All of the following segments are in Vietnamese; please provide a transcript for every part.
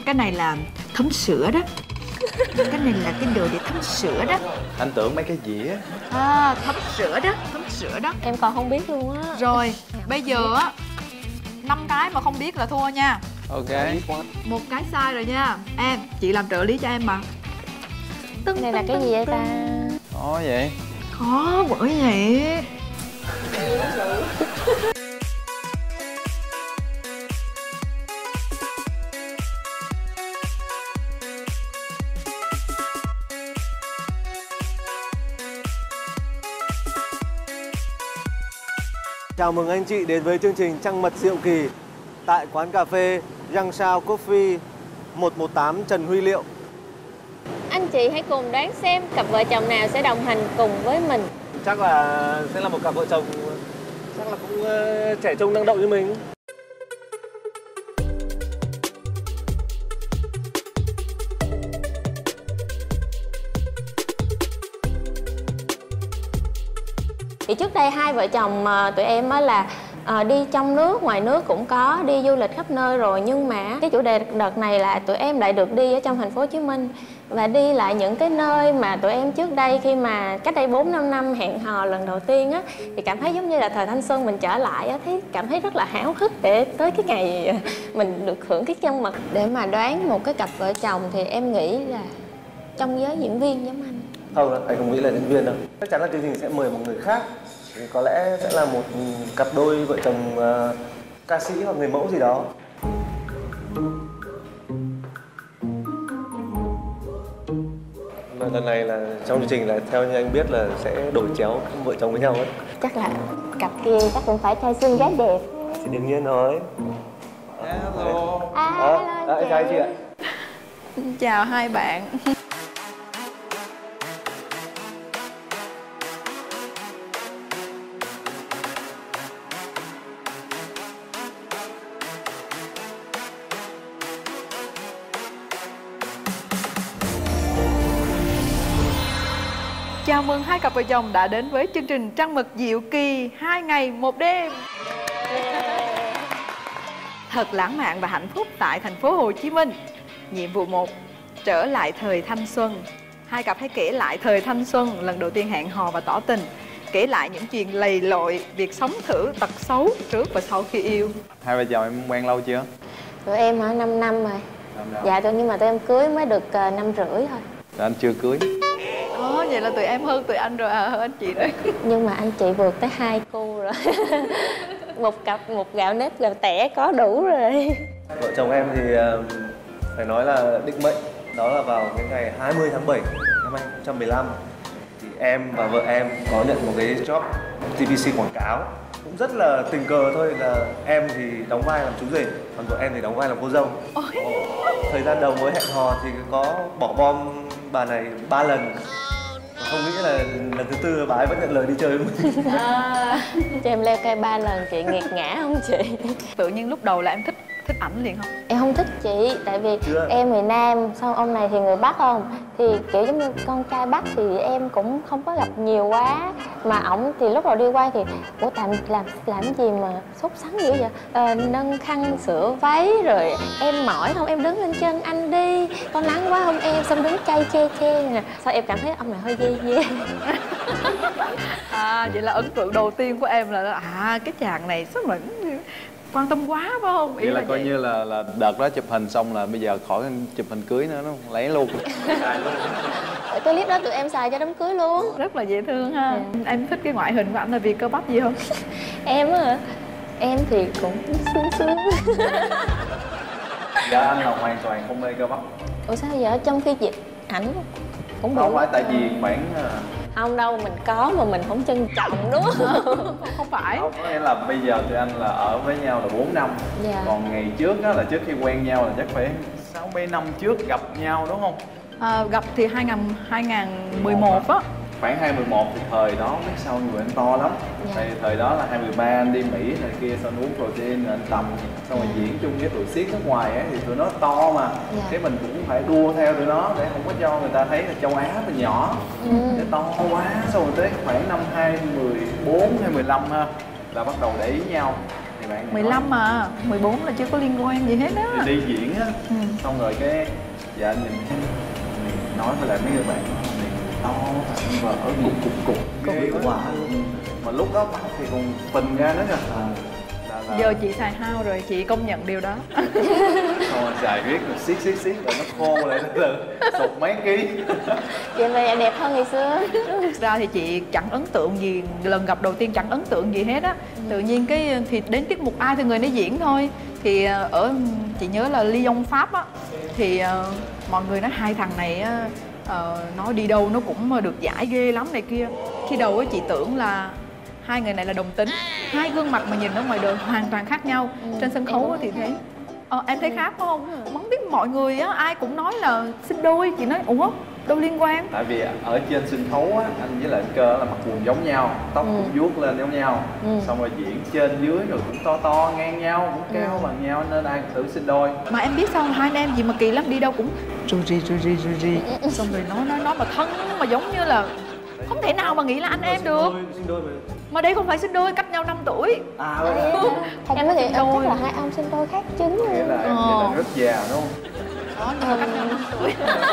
Cái này là thấm sữa đó. Cái này là cái đồ để thấm sữa đó. Anh tưởng mấy cái dĩa. Thấm sữa đó, thấm sữa đó. Em còn không biết luôn á. Rồi, bây giờ á 5 cái mà không biết là thua nha. Ok. Một cái sai rồi nha. Em, chị làm trợ lý cho em mà. Cái này là cái gì vậy ta? Khó vậy. Khó bởi vậy. Chào mừng anh chị đến với chương trình Trăng Mật Diệu Kỳ tại quán cà phê Răng Sao Coffee 118 Trần Huy Liệu. Anh chị hãy cùng đoán xem cặp vợ chồng nào sẽ đồng hành cùng với mình. Chắc là sẽ là một cặp vợ chồng chắc là cũng trẻ trung năng động như mình. Thì trước đây hai vợ chồng tụi em á là đi trong nước, ngoài nước cũng có, đi du lịch khắp nơi rồi. Nhưng mà cái chủ đề đợt này là tụi em lại được đi ở trong thành phố Hồ Chí Minh. Và đi lại những cái nơi mà tụi em trước đây khi mà cách đây 4-5 năm hẹn hò lần đầu tiên á, thì cảm thấy giống như là thời thanh xuân mình trở lại á, cảm thấy rất là háo hức để tới cái ngày mình được hưởng cái trăng mật. Để mà đoán một cái cặp vợ chồng thì em nghĩ là trong giới diễn viên giống anh. Không, anh không nghĩ là diễn viên đâu. Chắc chắn là chương trình sẽ mời một người khác. Thì có lẽ sẽ là một cặp đôi vợ chồng ca sĩ hoặc người mẫu gì đó. Mà lần này là trong chương trình là theo như anh biết là sẽ đổi chéo vợ chồng với nhau ấy. Chắc là cặp kia chắc cũng phải trai xinh gái đẹp. Thì đương nhiên rồi. Hello. Hello chào chị ạ. Chào hai bạn. Chào mừng hai cặp vợ chồng đã đến với chương trình Trăng Mật Diệu Kỳ 2 ngày 1 đêm. Thật lãng mạn và hạnh phúc tại thành phố Hồ Chí Minh. Nhiệm vụ 1, trở lại thời thanh xuân. Hai cặp hãy kể lại thời thanh xuân, lần đầu tiên hẹn hò và tỏ tình. Kể lại những chuyện lầy lội, việc sống thử tật xấu trước và sau khi yêu. Hai vợ chồng em quen lâu chưa? Tụi em hả? 5 năm rồi. Dạ, nhưng mà tụi em cưới mới được 5 rưỡi thôi. Rồi anh chưa cưới. Vậy là tụi em hơn tụi anh rồi hơn anh chị đấy. Nhưng mà anh chị vượt tới 2 cu rồi. một gạo nếp gạo tẻ có đủ rồi. Vợ chồng em thì phải nói là định mệnh. Đó là vào cái ngày 20 tháng 7 năm 2015 thì em và vợ em có nhận một cái job TVC quảng cáo. Cũng rất là tình cờ thôi, là em thì đóng vai làm chú rể, còn vợ em thì đóng vai làm cô dâu. Thời gian đầu mới hẹn hò thì có bỏ bom bà này 3 lần. Không nghĩ là lần thứ 4 bà ấy vẫn nhận lời đi chơi với mình. Cho em leo cây 3 lần chị nghiệt ngã không chị? Tự nhiên lúc đầu là em thích ảnh liền không? Em không thích chị, tại vì em người Nam, xong ông này thì người Bắc không? Thì kiểu giống như con trai Bắc thì em cũng không có gặp nhiều quá. Mà ổng thì lúc đầu đi quay thì ủa làm gì mà sốt sắng dữ vậy? Nâng khăn sửa váy rồi em mỏi không? Em đứng lên chân anh đi, có nắng quá không em? Xong đứng chay che nè. Sao em cảm thấy ông này hơi dê. Vậy là ấn tượng đầu tiên của em là cái chàng này rất là quan tâm quá phải không? Vậy là coi như là đợt đó chụp hình xong là bây giờ khỏi chụp hình cưới nữa đúng không? Lấy luôn. Cái clip đó tụi em xài cho đám cưới luôn. Rất là dễ thương ha. Em thích cái ngoại hình của anh là vì cơ bắp gì không? Em á, em thì cũng sướng. Dạ anh là hoàn toàn không mê cơ bắp. Ủa sao giờ trong khi dịch ảnh cũng không phải tại vì khoảng không đâu, mình có mà mình không trân trọng đúng không? Không phải. Không, có nghĩa là bây giờ tụi anh là ở với nhau là 4 năm. Dạ. Còn ngày trước đó là trước khi quen nhau là chắc phải 6-7 năm trước gặp nhau đúng không? Gặp thì 2011 á. Khoảng 2011 thì thời đó biết sao người anh to lắm. Dạ. Tại thời đó là 2013 anh đi Mỹ này kia, xong uống protein rồi anh tầm, xong rồi diễn chung với tụi siết nước ngoài ấy, thì tụi nó to mà. Dạ. Thế mình cũng phải đua theo tụi nó để không có cho người ta thấy là châu Á mình nhỏ. Để to quá, xong rồi tới khoảng năm 2014, 2015 ha, là bắt đầu để ý nhau. Thì người bạn này 15 mà 14 là chưa có liên quan gì hết á. nói, đi diễn á, xong rồi cái dạ anh nhìn nói với lại mấy người bạn này to và ở cục ghê quá luôn. Mà lúc đó mặt thì còn phình ra nữa kìa. Giờ chị xài hao rồi, chị công nhận điều đó. Xong rồi xài riết rồi xiết rồi nó khô lại từ sụt mấy ký. Vậy mà đẹp hơn ngày xưa. Thực ra thì chị chẳng ấn tượng gì, lần gặp đầu tiên chẳng ấn tượng gì hết á. Tự nhiên cái thì đến tiết mục ai thì người nấy diễn thôi. Thì ở chị nhớ là Lyon Pháp á, thì mọi người nói hai thằng này á, nó đi đâu nó cũng được giải ghê lắm này kia. Khi đầu á chị tưởng là hai người này là đồng tính, hai gương mặt mà nhìn ở ngoài đời hoàn toàn khác nhau. Trên sân khấu thì thấy em thấy khác không? Không biết mọi người á ai cũng nói là sinh đôi, chị nói ủa đâu liên quan. Tại vì ở trên sân khấu á, anh với lại anh Cơ là mặt quần giống nhau, tóc cũng vuốt lên giống nhau, xong rồi diễn trên dưới rồi cũng to ngang nhau, cũng cao bằng nhau nên ai cũng thử sinh đôi. Mà em biết sao hai anh em gì mà kỳ lắm, đi đâu cũng rù rì xong rồi nói mà thân mà giống như là không thể nào mà nghĩ là anh em được. Mà đây không phải sinh đôi, cách nhau 5 tuổi. Không em nói thì chắc là hai ông sinh đôi khác chính. Nghĩa là em là rất già đúng không? Đó, nhưng mà cách nhau 5 tuổi.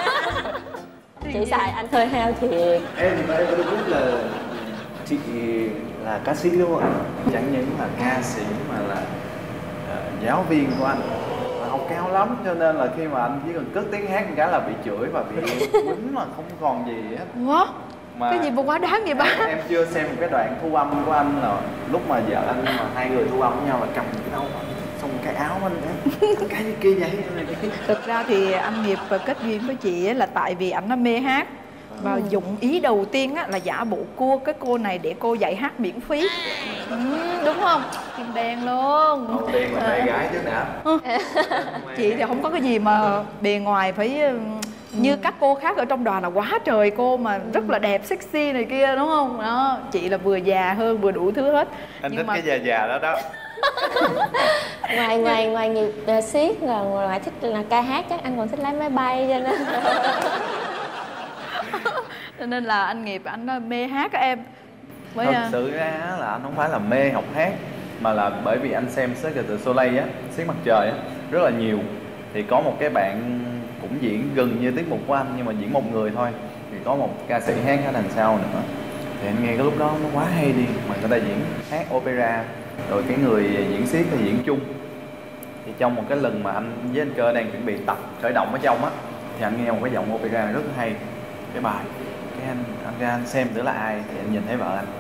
Chị xài anh hơi heo thiệt. Em có được biết là chị là ca sĩ đúng không ạ? Chẳng những là ca sĩ mà là giáo viên của anh. Học cao lắm cho nên là khi mà anh chỉ cần cất tiếng hát một cái là bị chửi và bị quýnh mà không còn gì hết. Ủa? Mà cái gì mà quá đáng vậy ba? Em chưa xem một cái đoạn thu âm của anh là lúc mà vợ anh mà hai người thu âm với nhau là cầm cái đâu xong cái áo anh cái kia vậy. Thực ra thì anh Nghiệp kết duyên với chị là tại vì anh nó mê hát và dụng ý đầu tiên á, là giả bộ cua cái cô này để cô dạy hát miễn phí. Đúng không? Kim đen luôn. Đầu tiên là mê gái chứ nè. Chị thì không có cái gì mà bề ngoài phải như các cô khác ở trong đoàn là quá trời cô mà rất là đẹp sexy này kia đúng không? Đó, chị là vừa già hơn vừa đủ thứ hết. Anh nhưng thích cái già đó đó. Ngoài nghiệp siết rồi ngoài thích là ca hát, chắc anh còn thích lái máy bay cho nên. Cho nên là anh Nghiệp anh mê hát các em. Với Thật sự ra là anh không phải là mê học hát mà là bởi vì anh xem Cirque du Soleil á, Xiếc mặt trời á rất là nhiều. Thì có một cái bạn cũng diễn gần như tiết mục của anh nhưng mà diễn một người thôi, thì có một ca sĩ hát ở đằng sau nữa, thì anh nghe cái lúc đó nó quá hay đi, mà người ta diễn hát opera rồi cái người diễn xiếc thì diễn chung. Thì trong một cái lần mà anh với anh Cơ đang chuẩn bị tập khởi động ở trong á, thì anh nghe một cái giọng opera rất hay cái bài, cái anh ra anh xem thử là ai, thì anh nhìn thấy vợ anh.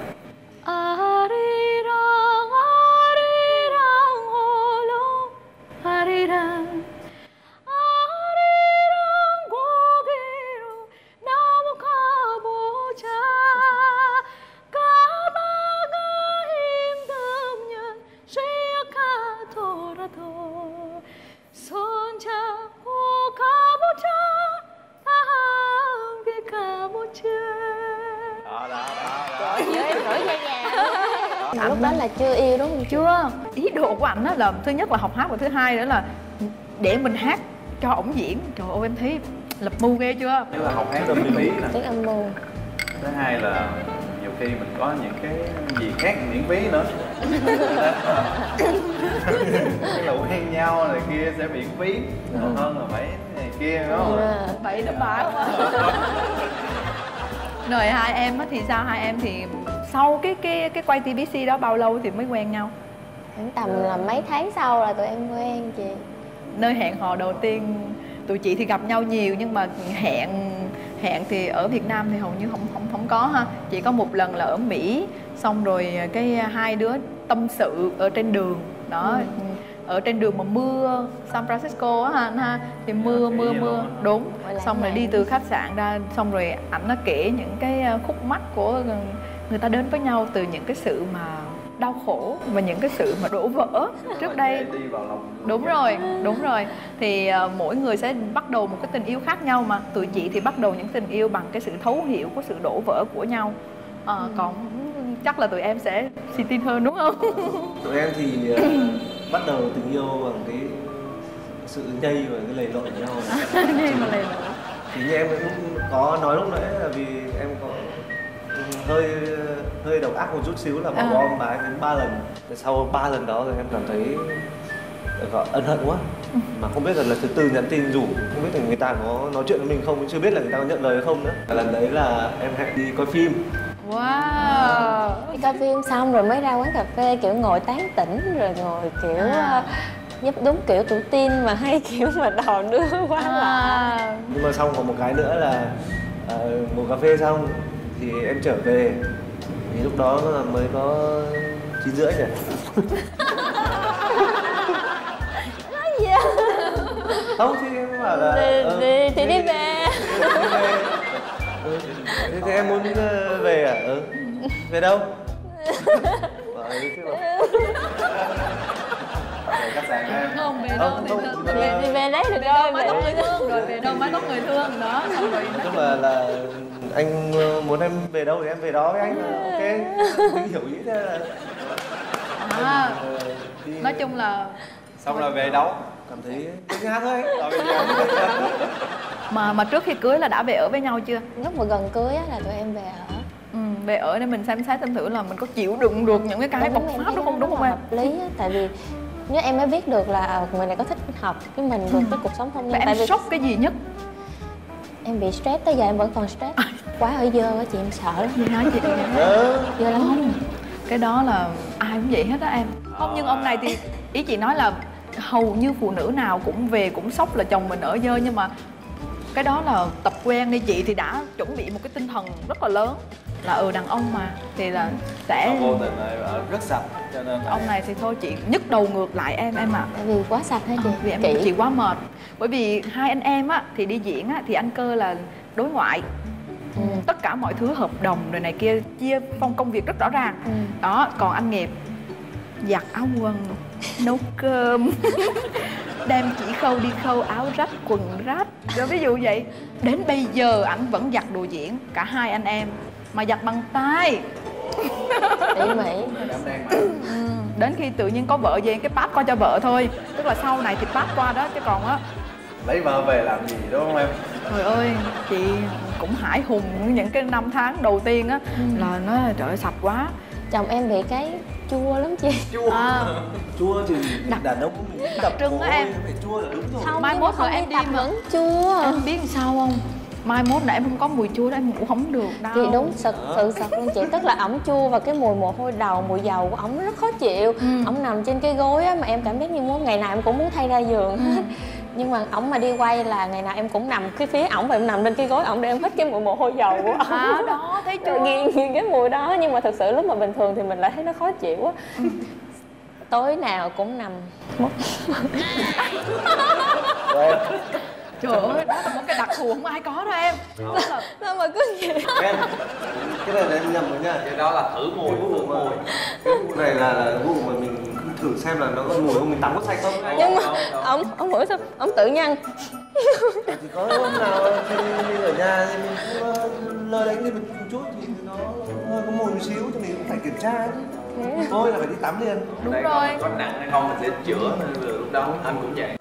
Lúc đó là chưa yêu đúng không? Chưa. Ý đồ của ảnh là thứ nhất là học hát và thứ hai nữa là để mình hát cho ổng diễn. Trời ơi em thấy lập mưu ghê chưa? Nếu là học hát miễn phí nè. Tiếng âm mưu. Thứ hai là nhiều khi mình có những cái gì khác miễn phí nữa. Cái lũ quen nhau này kia sẽ miễn phí, còn hơn là phải này kia đúng không? Vậy là bả quá. Rồi hai em thì sao? Hai em thì sau cái quay TVC đó bao lâu thì mới quen nhau? Khoảng tầm là mấy tháng sau là tụi em quen chị. Nơi hẹn hò đầu tiên tụi chị thì gặp nhau nhiều nhưng mà hẹn thì ở Việt Nam thì hầu như không có ha. Chỉ có một lần là ở Mỹ, xong rồi cái hai đứa tâm sự ở trên đường đó. Ở trên đường mà mưa San Francisco á anh ha, thì mưa đúng, xong rồi đi từ khách sạn ra, xong rồi ảnh nó kể những cái khúc mắc của người ta đến với nhau, từ những cái sự mà đau khổ và những cái sự mà đổ vỡ trước đây. Đúng rồi. Thì mỗi người sẽ bắt đầu một cái tình yêu khác nhau, mà tụi chị thì bắt đầu những tình yêu bằng cái sự thấu hiểu của sự đổ vỡ của nhau. Còn chắc là tụi em sẽ si tin hơn đúng không? Tụi em thì bắt đầu tình yêu bằng cái sự nhây và cái lầy lội với nhau. Nhây và lầy lội. Thì như em cũng có nói lúc nãy là vì em có hơi độc ác một chút xíu là bỏ bom bà ấy đến 3 lần. Sau 3 lần đó rồi em cảm thấy ân hận quá, mà không biết là lần thứ 4 nhắn tin rủ, không biết là người ta có nói chuyện với mình không, chưa biết là người ta có nhận lời hay không nữa. Lần đấy là em hẹn đi coi phim. Wow. Đi coi phim xong rồi mới ra quán cà phê kiểu ngồi tán tỉnh, rồi ngồi kiểu giúp đúng kiểu tuổi teen mà hay kiểu mà đò đưa quá lạ. Nhưng mà xong còn một cái nữa là ngồi cà phê xong thì em trở về thì lúc đó mới có 9:30 rồi. Nói gì à? Không thì em bảo là thì đi về. Thế em muốn về à? Về đâu? Về khách sạn em. Không, về đâu, Đi về đấy được rồi. Mái tóc người thương, rồi về đâu mái tóc người thương đó. Xong rồi Nói chung là anh muốn em về đâu thì em về đó với anh. Ok, mình hiểu ý thế là nói chung là Xong rồi về đâu? cảm thấy tiếng hát thôi. mà trước khi cưới là đã về ở với nhau chưa? Lúc mà gần cưới á là tụi em về ở. Về ở để mình xem xét xem thử là mình có chịu đựng được những cái bộc phát đó không, đúng không em? Hợp lý á, tại vì nếu em mới biết được là người này có thích hợp với mình được cái cuộc sống hôn nhân. Và em sốc cái gì nhất? Em bị stress, tới giờ em vẫn còn stress. Quá ở dơ á chị, em sợ lắm. Gì hả chị? Dơ lắm. Không, cái đó là ai cũng vậy hết á em. Không, nhưng ông này thì ý chị nói là hầu như phụ nữ nào cũng về cũng sốc là chồng mình ở dơ, nhưng mà cái đó là tập quen đi. Chị thì đã chuẩn bị một cái tinh thần rất là lớn là đàn ông mà thì là sẽ vô tình ở rất sạch, cho nên là... ông này thì thôi chị nhức đầu ngược lại em ạ. Tại vì quá sạch hả chị? Vì em chị quá mệt. Bởi vì hai anh em á thì đi diễn á thì anh Cơ là đối ngoại. Tất cả mọi thứ hợp đồng rồi này kia chia phong công việc rất rõ ràng. Đó, còn anh Nghiệp giặt áo quần, nấu cơm, đem chỉ khâu đi khâu áo rách, quần rách. Rồi ví dụ vậy, đến bây giờ ảnh vẫn giặt đồ diễn, cả hai anh em mà giặt bằng tay. Tỉ mỉ. Đến khi tự nhiên có vợ về cái pass qua cho vợ thôi. Tức là sau này thì pass qua đó, chứ còn á lấy vợ về làm gì đúng không em? trời ơi, chị cũng hãi hùng những cái năm tháng đầu tiên á là nó trời ơi sạch quá. Chồng em bị cái chua lắm chị. Chua thì đàn ông mình đặc trưng á em. phải chua là đúng rồi. Không, Mai mốt rồi em đi mà vẫn chua. em biết sao không? Mai mốt là em không có mùi chua đó em ngủ không được đâu. Thì đúng, sự thật luôn chị. Tức là ổng chua và cái mùi mồ hôi đầu, mùi dầu của ổng rất khó chịu. Ổng nằm trên cái gối á mà em cảm giác như muốn ngày nào em cũng muốn thay ra giường hết. Nhưng mà ổng mà đi quay là ngày nào em cũng nằm cái phía ổng và em nằm lên cái gối ổng để em hít cái mùi mồ hôi dầu của ổng. Đó, thấy chưa? Nghiền cái mùi đó, nhưng mà thực sự lúc mà bình thường thì mình lại thấy nó khó chịu quá. Tối nào cũng nằm mất. Trời ơi, đó là một cái đặc thù không ai có đâu em. Sao mà cứ vậy? Em, cái này là em nhầm rồi nha. Cái đó là thử mùi, thử mùi. Cái vụ này là vụ mà mình thử xem là nó có mùi không, mình tắm có sạch không. Nhưng mà ổng ngửi sao? Ổng tự nhân. Thì có hôm nào thì mình ở nhà thì mình cũng lơ đánh lên một chút thì nó hơi có mùi một xíu thì mình cũng phải kiểm tra. Thôi là phải đi tắm liền. Đúng Đây rồi. Có nặng hay không mình sẽ chữa, nên lúc đó anh cũng vậy.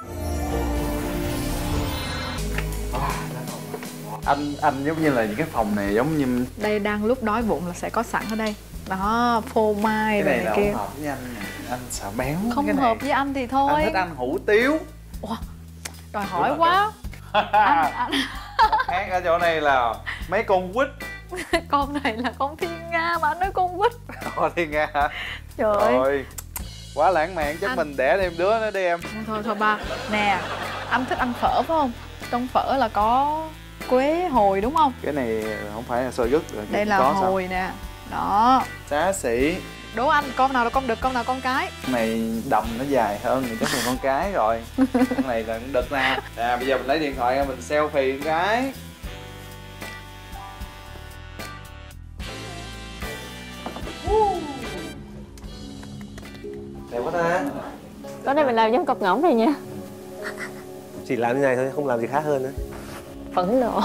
Anh giống như là những cái phòng này giống như Đây đang lúc đói bụng là sẽ có sẵn ở đây. Đó, phô mai cái rồi này là kia. không hợp với anh nè. Anh sợ béo. Không cái hợp này. với anh thì thôi. Anh thích ăn hủ tiếu. Ủa, đòi hỏi quá. anh Khác ở chỗ này là mấy con quýt. con này là con Thiên Nga mà anh nói con quýt. Thiên Nga hả? Trời ơi. Rồi, quá lãng mạn, chắc mình đẻ thêm đứa nữa đi em. Thôi ba. Nè, anh thích ăn phở phải không? Trong phở là có quế hồi đúng không? Cái này không phải là xôi gứt rồi. Đây là hồi nè. Đó. Xá xỉ. Đố anh, con nào là con đực, con nào con cái? Con này đầm nó dài hơn thì chắc là con cái rồi. Con này là con đực nè. Nè, bây giờ mình lấy điện thoại ra mình selfie con cái. Đẹp quá ta. Tối nay mình làm giống cọc ngỗng này nha. Chỉ làm như này thôi, không làm gì khác hơn nữa. Phẫn nộ.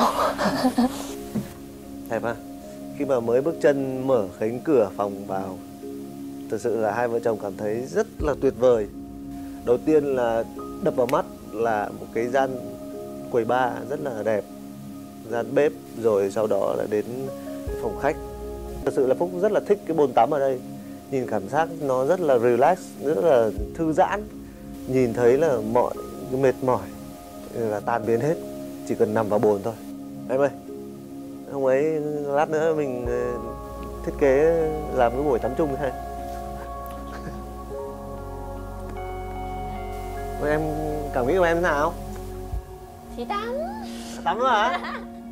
Đẹp à? Khi mà mới bước chân mở cánh cửa phòng vào, thực sự là hai vợ chồng cảm thấy rất là tuyệt vời. Đầu tiên là đập vào mắt là một cái gian quầy bar rất là đẹp, gian bếp, rồi sau đó là đến phòng khách. Thật sự là Phúc rất là thích cái bồn tắm ở đây. Nhìn cảm giác nó rất là relax, rất là thư giãn. Nhìn thấy là mọi cái mệt mỏi là tan biến hết, chỉ cần nằm vào bồn thôi. Em ơi, hôm ấy lát nữa mình thiết kế làm cái buổi tắm chung hay. Em cảm nghĩ của em thế nào? Chị tắm. Tắm nữa hả?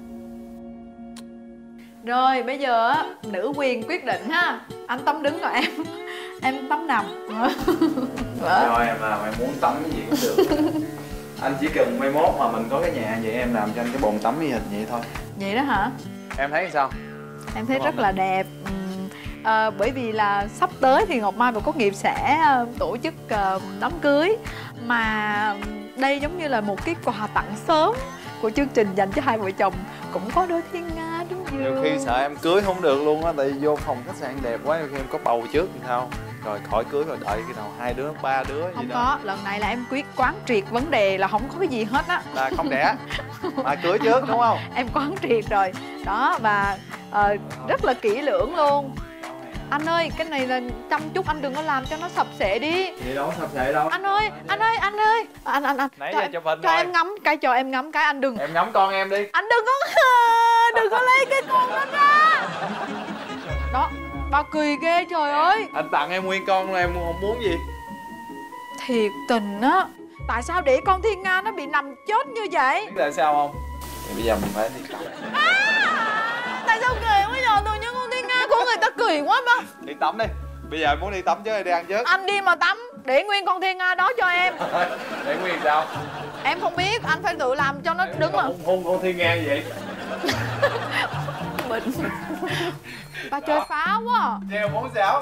Rồi bây giờ á, nữ quyền quyết định ha. Anh tắm đứng rồi em tắm nằm. Rồi em làm, em muốn tắm cái gì cũng được. Anh chỉ cần mai mốt mà mình có cái nhà vậy em làm cho anh cái bồn tắm y hệt vậy thôi. Vậy đó hả? Em thấy sao? Em thấy Đúng rất không? là đẹp. Bởi vì là sắp tới thì Ngọc Mai và Cốt Nghiệp sẽ tổ chức đám cưới. Mà đây giống như là một cái quà tặng sớm của chương trình dành cho hai vợ chồng. Cũng có đôi thiên nga đúng không? Nhiều khi sợ em cưới không được luôn á, tại vì vô phòng khách sạn đẹp quá, nhiều khi em có bầu trước thì sao? Rồi khỏi cưới rồi đợi khi nào 2 đứa, 3 đứa gì Không đó. có, lần này là em quyết quán triệt vấn đề là không có cái gì hết á. Là không đẻ mà cưới trước đúng không? Em quán triệt rồi. Đó và rất là kỹ lưỡng luôn. Anh ơi, cái này là chăm chút, anh đừng có làm cho nó sập sệ đi. Gì đâu sập sệ đâu. Anh ơi. Anh Nãy cho, giờ chụp hình cho rồi. em ngắm cái, cho em ngắm cái, anh đừng. Em ngắm con em đi. Anh đừng có lấy cái con đó ra. Đó, bao kỳ ghê trời ơi. Anh tặng em nguyên con là em không muốn gì. Thiệt tình á. Tại sao để con thiên nga nó bị nằm chết như vậy? Biết tại sao không? Thì bây giờ mình phải đi tắm. Tại sao kỳ quá giờ, tự nhiên con thiên nga của người ta kỳ quá mà. Đi tắm đi. Bây giờ em muốn đi tắm chứ hay đi ăn chứ? Anh đi mà tắm, để nguyên con thiên nga đó cho em. Để nguyên sao? Em không biết, anh phải tự làm cho nó đứng mà. Hôn con thiên nga vậy. Mình ba chơi phá quá à. Treo 4 sao?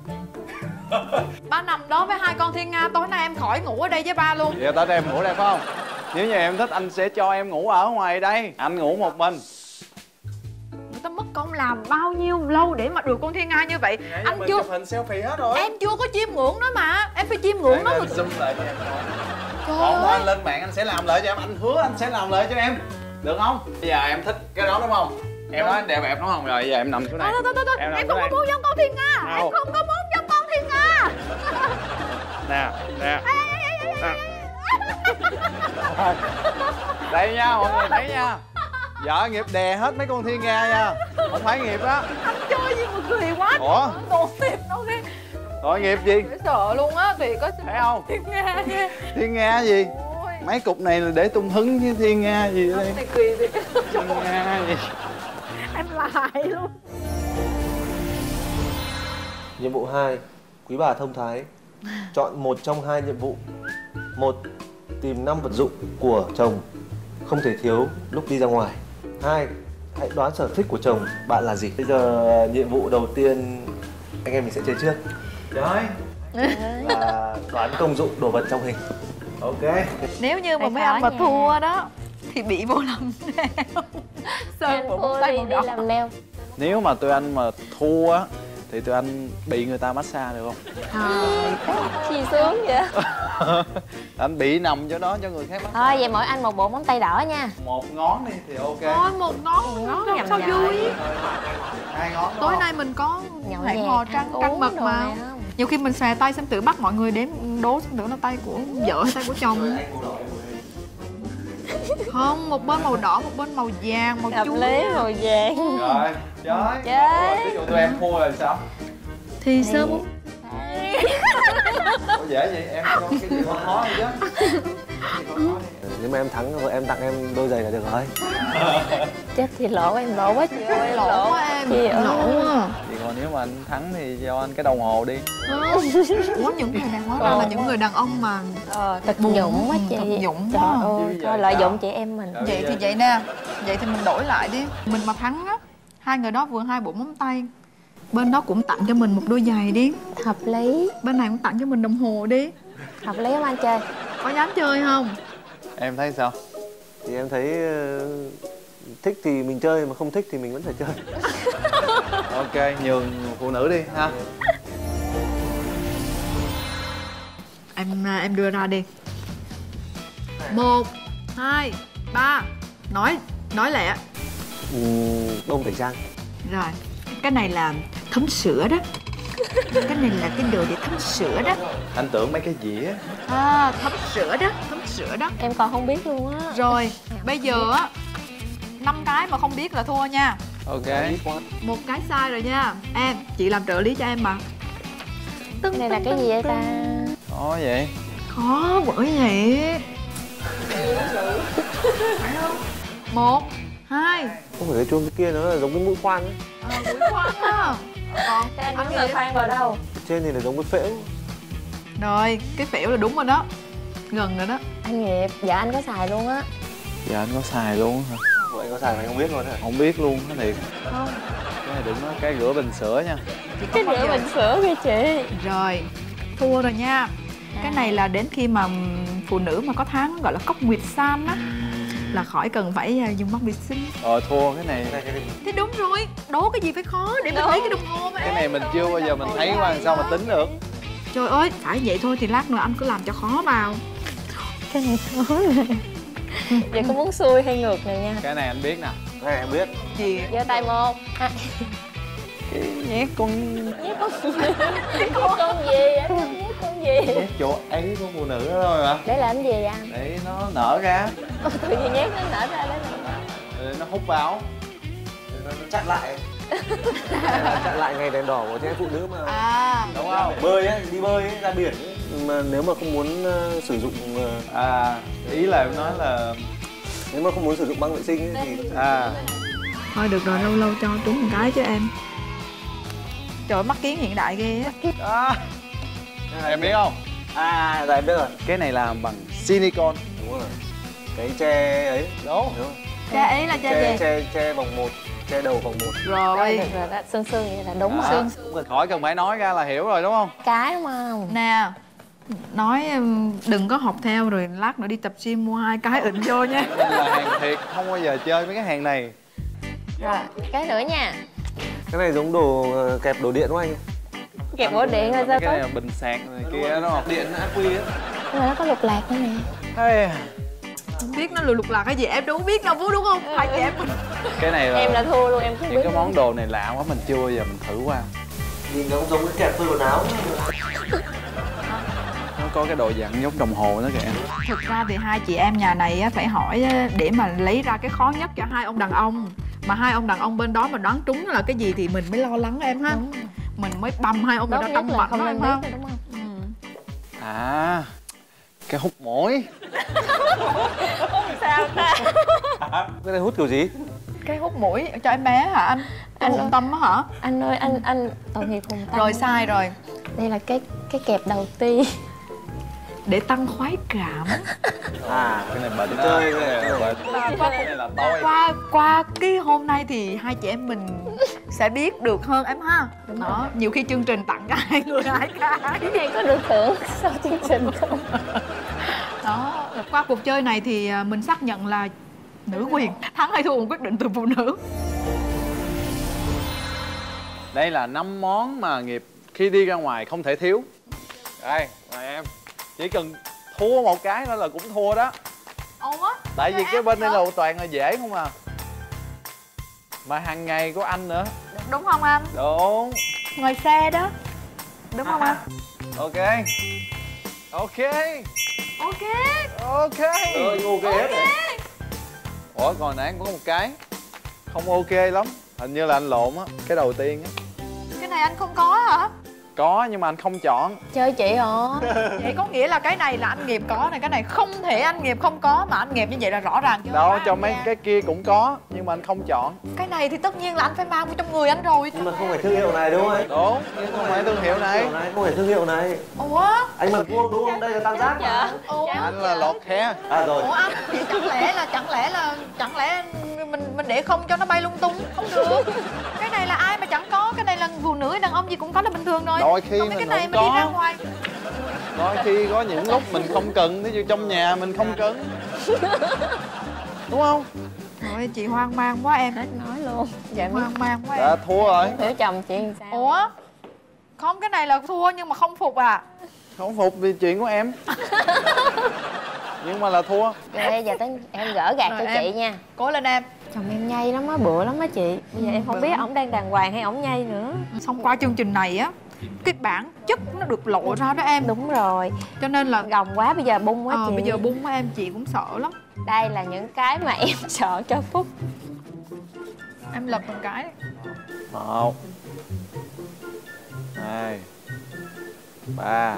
Ba nằm đó với hai con thiên nga, tối nay em khỏi ngủ ở đây với ba luôn. Vậy tới đây em ngủ đây phải không? Nếu như em thích anh sẽ cho em ngủ ở ngoài đây. Anh ngủ một mình. Người ta mất công làm bao nhiêu lâu để mà được con thiên nga như vậy. Anh chưa, chụp hình selfie hết rồi. em chưa có chiêm ngưỡng nó mà. Em phải chiêm ngưỡng nó. Anh zoom lại cho em coi. Trời Còn ơi. anh lên mạng anh sẽ làm lại cho em. Anh hứa anh sẽ làm lại cho em. Được không? Bây giờ em thích cái đó đúng không? Em nói đẹp đúng không? Rồi bây giờ em nằm xuống đây. Thôi, Em nằm em xuống không có đây. muốn giống con thiên nga. Đâu? Em không có muốn giống con thiên nga. Nè, nè. Đây nha, mọi người thấy nha. Vợ Nghiệp đè hết mấy con thiên nga nha. Không phải Nghiệp á. Anh chơi gì mà cười quá. Ủa? Tội nghiệp nó ghê. Tội Nghiệp gì? Dễ sợ luôn á, thì có Thấy không? thiên nga ghê. Thiên nga gì? Ôi, Mấy cục này là để tung hứng với thiên nga gì ở đây? này kỳ thiệt. Thiên nga gì? Em lại luôn. Nhiệm vụ 2, quý bà thông thái. Chọn một trong 2 nhiệm vụ. 1. Tìm 5 vật dụng của chồng không thể thiếu lúc đi ra ngoài. 2. Hãy đoán sở thích của chồng bạn là gì. Bây giờ nhiệm vụ đầu tiên anh em mình sẽ chơi trước. Trời. Là đoán công dụng đồ vật trong hình. Ok. Nếu như mà Phải mấy khó anh mà nha. thua đó thì bị vô làm nail. Sơn bộ móng tay màu đi đỏ. làm nail. Nếu mà tụi anh mà thua á thì tụi anh bị người ta massage được không? Chi sướng vậy. Anh bị nằm chỗ đó cho người khác massage. Thôi vậy mỗi anh một bộ móng tay đỏ nha. Một ngón đi thì ok. Thôi một ngón ngón sao nhầm vui. nhầm. 2 ngón. Tối nay mình có Nhậu hẹn nhẹt, hò ăn trăng mật uống đồ mà. này không? Nhiều khi mình xòe tay xem tự bắt mọi người đếm đố xem tưởng là tay của vợ hay tay của chồng. Không, một bên màu đỏ, một bên màu vàng, màu Hợp chuối. lý màu vàng. Rồi, chơi. Chơi. Ví dụ tụi em thua rồi sao? Thì sơ muốn Ủa dễ vậy, em có cái gì khó khó gì chứ? Nếu mà em thắng vợ em tặng em đôi giày là được rồi. Chết thì lỗ em lỗ quá chị ơi. lỗ quá em, Chị ơi. nổ quá. Thì còn nếu mà anh thắng thì cho anh cái đồng hồ đi. Ủa những người đàn ông là những người đàn ông mà Thực dụng quá chị. thực dụng Trời quá. ơi, Chứ giờ thôi lợi sao? dụng chị em mình. Rồi. Vậy thì vậy nè, vậy thì mình đổi lại đi. Mình mà thắng á, hai người đó vừa 2 bộ móng tay, bên đó cũng tặng cho mình một đôi giày đi, Hợp lý. bên này cũng tặng cho mình đồng hồ đi. Hợp lý không anh chơi? Có dám chơi không? Em thấy sao? Thì em thấy thích thì mình chơi, mà không thích thì mình vẫn phải chơi. Ok, nhường phụ nữ đi ha. Em đưa ra đi. 1, 2, 3. Nói lẹ. Bông tẩy trang. Rồi, Cái này là thấm sữa đó. Cái này là cái đồ để thấm sữa đó. Anh tưởng mấy cái dĩa. Thấm sữa đó, thấm sữa đó. Em còn không biết luôn á. Rồi, bây giờ á 5 cái mà không biết là thua nha. Ok. Một cái sai rồi nha. Em, chị làm trợ lý cho em mà. Cái này là cái gì vậy ta? Khó vậy. Khó bởi vậy. Phải không? 1, 2. Không phải cái chuông cái kia, nó là giống cái mũi khoan ấy. Mũi khoan á. Còn Anh đúng là khoan vào đâu? Trên thì là giống cái phễu. rồi, cái phễu là đúng rồi đó. Gần rồi đó. Anh Nghiệp, dạ anh có xài luôn á. Dạ anh có xài luôn hả? Vậy anh có xài mà anh không biết luôn hả? Không biết luôn cái thiệt. Không. Cái này đừng nói cái rửa bình sữa nha. Chị Cái không bao rửa giờ. bình sữa kìa chị. Rồi, thua rồi nha. Cái này là đến khi mà phụ nữ mà có tháng gọi là cốc nguyệt san á là khỏi cần phải dùng mắt vệ sinh. Thua cái này. Thế đúng rồi, đố cái gì phải khó để mình lấy cái đồng hồ mà Cái em. này mình chưa bao giờ mình thấy qua, sao mà tính được. Trời ơi, phải vậy thôi thì lát nữa anh cứ làm cho khó vào. Cái này khó nè. Vậy có muốn xuôi hay ngược này nha. Cái này anh biết nè. Cái này em biết. Gì? Giơ tay 1, 2. Cái nhét con. Nhét con gì? Nhét con gì? Anh nhét con gì? Nhét chỗ ấy của phụ nữ đó thôi mà. Để làm gì vậy anh? Để nó nở ra. Tự nhiên nhét nó nở ra đấy. Để nó hút vào. Nó chặn lại. Chặn lại ngày đèn đỏ của trẻ phụ nữ mà. Đúng không? Bơi ấy, đi bơi ấy, ra biển ấy. Mà nếu mà không muốn sử dụng Ý là em nói là nếu mà không muốn sử dụng băng vệ sinh ấy, thì Thôi được rồi, lâu lâu cho trúng một cái chứ em. Trời ơi, mắt kiến hiện đại ghê á. em biết không? rồi em biết rồi. Cái này làm bằng silicon. Đúng rồi. Cái tre ấy. Đúng. Cha ấy là cha gì? Tre vòng 1, tre đầu vòng 1. Rồi. Được rồi đó, sương sương vậy là đúng rồi. Khỏi cần phải nói ra là hiểu rồi đúng không? Cái đúng không? Nè, nói đừng có học theo rồi lát nữa đi tập gym mua 2 cái ịn vô nha. Đây là hàng thiệt, không bao giờ chơi mấy cái hàng này. Rồi, cái nữa nha. Cái này giống đồ kẹp đồ điện của anh. Kẹp ổ điện rồi sao Cái này tốt. là bình sạc này kia đúng không? Điện aqui á. Nhưng mà nó có lục lạc nữa nè. Hey. Không biết nó lục lạc cái gì em đâu biết đâu Phú đúng không? Phải chị em mình. Cái này là Em là thua luôn, em không những biết. cái món đồ này lạ quá, mình chưa bao giờ mình thử qua. Nhìn nó giống cái kẹp phơi quần áo. Nó có cái đồ dạng giống đồng hồ đó kìa. Thực ra thì hai chị em nhà này á, phải hỏi á, để mà lấy ra cái khó nhất cho hai ông đàn ông. Mà hai ông đàn ông bên đó mà đoán trúng là cái gì thì mình mới lo lắng em ha. Đúng. Mình mới băm hai ông Tốt ra nhất tâm là mạnh không đó nên em biết không? rồi, đúng không? Cái hút mũi. Sao ta? Cái này hút kiểu gì? Cái hút mũi cho em bé hả anh? Anh Hùng Tâm á hả? Anh ơi, anh tội nghiệp Hùng Tâm. Rồi sai rồi. Đây là cái kẹp đầu tiên. Để tăng khoái cảm. Cái này bệnh Chơi đó. cái này Bệnh. Cái này là tôi. Qua cái hôm nay thì hai chị em mình sẽ biết được hơn em ha. Đó, nhiều khi chương trình tặng cho hai người 2 cái. Cái này có được thưởng sau chương trình không? Đó, qua cuộc chơi này thì mình xác nhận là nữ quyền, thắng hay thua một quyết định từ phụ nữ. Đây là 5 món mà Nghiệp khi đi ra ngoài không thể thiếu. Đây, mời em. Chỉ cần thua một cái thôi là cũng thua đó. Ủa? Tại vì cái bên đây là toàn là dễ không à. Mà hàng ngày của anh nữa. Đúng không anh? Đúng. Ngoài xe đó. Đúng không anh? Ok. Ok. Ok. Ok. Ok hết rồi. Ủa còn nãy anh có một cái không ok lắm. Hình như là anh lộn á. Cái đầu tiên á. Cái này anh không có hả? Có nhưng mà anh không chọn. Chơi chị hả? Vậy có nghĩa là cái này là anh Nghiệp có này, cái này không thể anh Nghiệp không có, mà anh Nghiệp như vậy là rõ ràng chưa? Đâu cho mấy cái kia cũng có nhưng mà anh không chọn. Cái này thì tất nhiên là anh phải mang vào trong người anh rồi. Nhưng mà không phải thương hiệu này đúng không ấy? Đúng, nhưng không phải thương hiệu này. Không phải thương hiệu này. Ủa? Anh mặc vuông đúng không? Đây là tam giác mà. Ủa? Anh là lọt khe. Rồi. Ủa anh, vậy chẳng lẽ mình để không cho nó bay lung tung? Không được. Cái này là ai mà chẳng có, cái này là phụ nữ đàn ông gì cũng có là bình thường thôi. Đôi khi còn cái mình này không mà đi ra có. ngoài. Đôi khi có những lúc mình không cần, ví dụ trong nhà mình không cần. Đúng không? Rồi chị hoang mang quá em. Hết nói luôn. Dạ Hoang mang quá Đã em. thua rồi. hiểu chồng chị làm sao? Ủa? Không, cái này là thua nhưng mà không phục à? Không phục vì chuyện của em. Nhưng mà là thua. Rồi giờ tới em gỡ gạt Rồi cho em. chị nha. Cố lên em. Chồng em nhây lắm á, bựa lắm á chị. Bây giờ em không biết ổng đang đàng hoàng hay ổng nhây nữa. Xong qua chương trình này á, cái bản chất nó được lộ ra đó em. Đúng rồi. Cho nên là Gồng quá bây giờ bung quá chị. bây giờ bung á em, chị cũng sợ lắm. Đây là những cái mà em sợ cho Phúc. Em lật một cái. 1 2 3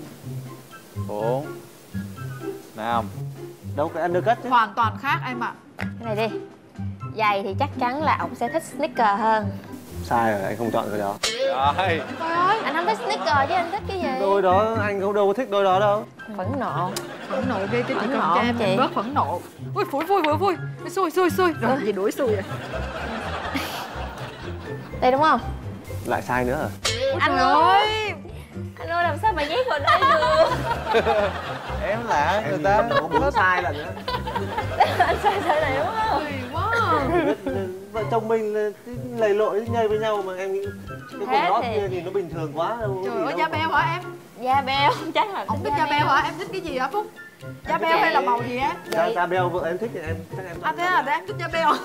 4 5. Đâu có undercut chứ. Hoàn toàn khác em ạ. Cái này đi. Giày thì chắc chắn là ổng sẽ thích sneaker hơn. Sai rồi, anh không chọn cái đó. Rồi. Trời ơi, Anh không thích sneaker chứ anh thích cái gì? Đôi đó anh không đâu có thích đôi đó đâu. Phẫn nộ. phẫn nộ ghê, cái chị Phẫn cần nộ cho em chị. bớt phẫn nộ. Ui phủi vui. Xui. Rồi gì đuổi xui rồi. Đây đúng không? Lại sai nữa à? Anh Trời ơi. Anh ơi làm sao mà nhét vào đây được? Em lạ người ta có muốn sai lần nữa. Anh sai này đúng không? Ui quá. Vợ chồng mình là lầy lội nhây với nhau mà em nghĩ cái quần Thế lót thì- kia thì nó bình thường quá đâu. Trời ơi, da beo hả em? Da beo chắc là Ông thích da beo hả? Em thích cái gì hả Phúc? Da beo hay là màu gì em? Da beo vợ em thích thì em chắc em. À thế à, để em thích da beo.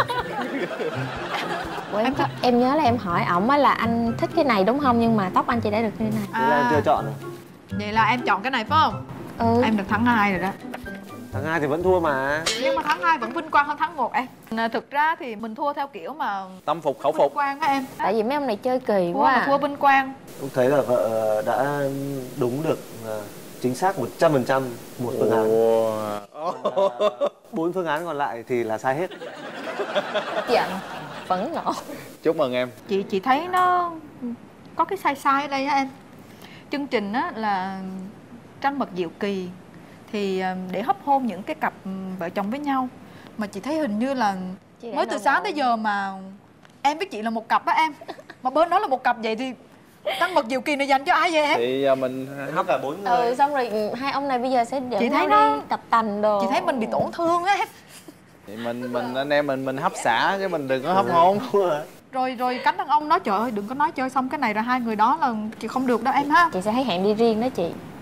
Ủa, em nhớ là em hỏi ổng á là anh thích cái này đúng không? Nhưng mà tóc anh chỉ để được như thế này. Thế là em chưa chọn rồi. Vậy là em chọn cái này phải không? Ừ. Em được thắng 2 rồi đó. Thằng 2 thì vẫn thua mà. Nhưng mà thắng 2 vẫn vinh quang hơn thắng 1 em. Thực ra thì mình thua theo kiểu mà tâm phục khẩu vinh phục. quang á em. Tại vì mấy ông này chơi kỳ Thua quá mà à. thua vinh quang. Cũng thấy là vợ đã đúng được chính xác 100% một phương án. Ồ. 4 phương án còn lại thì là sai hết. Giận. Phẫn nộ. Chúc mừng em. Chị thấy nó có cái sai ở đây á em. Chương trình á là Trăng Mật Diệu Kỳ thì để hấp hôn những cái cặp vợ chồng với nhau, mà chị thấy hình như là Chị để mới từ đầu sáng đầu. tới giờ mà em với chị là một cặp á em, mà bên đó là một cặp, vậy thì Trăng Mật Diệu Kỳ này dành cho ai vậy em? Thì mình Hấp cả 4 người. Ừ xong rồi hai ông này bây giờ sẽ dẫn Chị thấy nhau nó- đi tập tành đồ. Chị thấy mình bị tổn thương á em. thì mình anh em mình hấp xả chứ mình đừng có hấp hôn. Rồi cánh đàn ông nói trời ơi đừng có nói chơi xong cái này rồi hai người đó là chị không được đâu em ha. Chị sẽ thấy hẹn đi riêng đó chị.